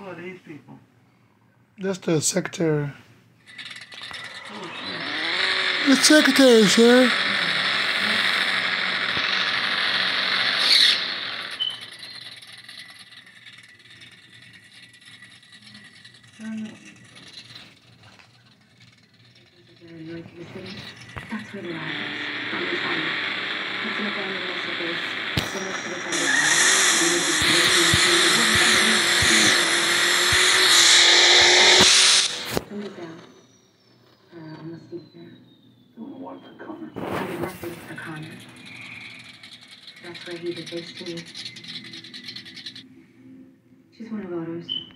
are these people? That's the secretary. The secretary, sir. That's where the lab is. On the side. It's an abandoned missile base. So most of it's underground. Underground. Almost deep there. Doing what for Connor? I did nothing for Connor. That's where he did this to me. She's one of Otto's.